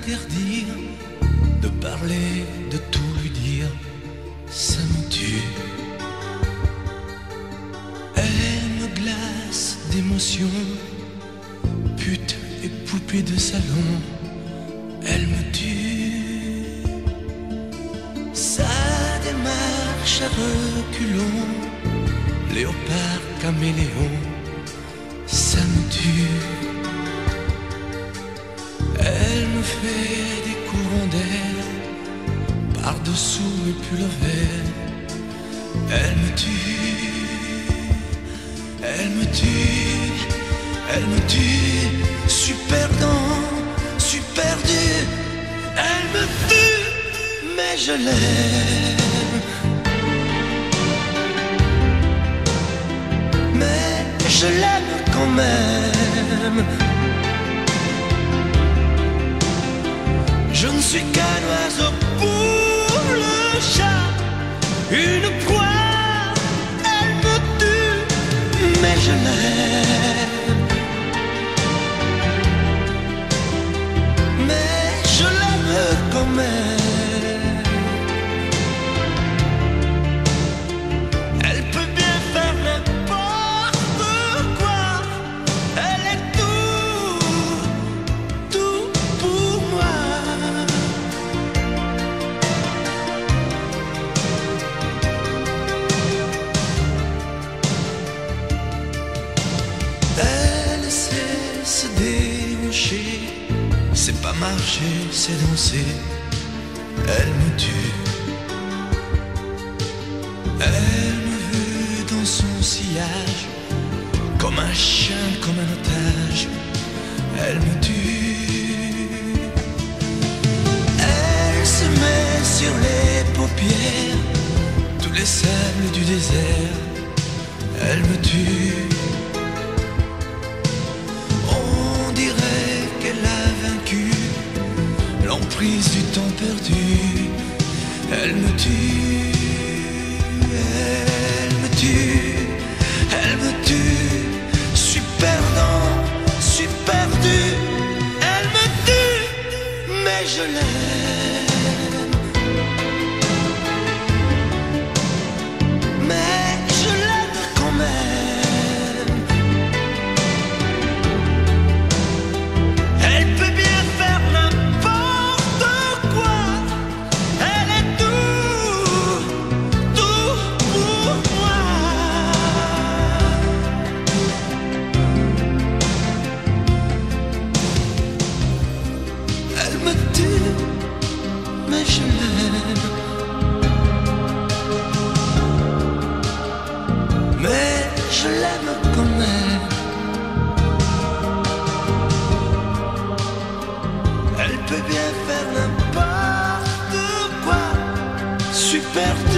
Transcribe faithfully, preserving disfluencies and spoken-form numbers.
l'interdire, de parler, de tout lui dire, ça me tue. Elle me glace d'émotion, pute et poupée de salon, elle me tue. Sa démarche à reculons, léopard caméléon, ça me tue. Elle me fait des courants d'air par-dessous mes pullovers. Elle me tue, elle me tue, elle me tue. Super perdant, super perdu. Elle me tue, mais je l'aime. Mais je l'aime quand même. Je ne suis qu'un oiseau pour le chat, une proie, elle me tue, mais je l'aime. Mais je l'aime quand même. Elle peut bien faire n'importe quoi, elle est tout, tout pour moi. Elle sait se déhancher, c'est pas marcher, c'est danser. Elle me tue. Elle me veut dans son sillage, comme un chien, comme un otage. Elle me tue. Elle se met sur les paupières tous les sables du désert. Elle me tue. On dirait qu'elle a vaincu l'emprise du temps perdu. Elle me tue, elle me tue, elle me tue. Je suis perdant, je suis perdu. Elle me tue, mais je l'aime. Mais je l'aime quand même. Elle peut bien faire n'importe quoi, elle est tout, tout pour moi. Elle me tue, mais je l'aime. Mais je l'aime quand même. Elle peut bien faire n'importe quoi, super.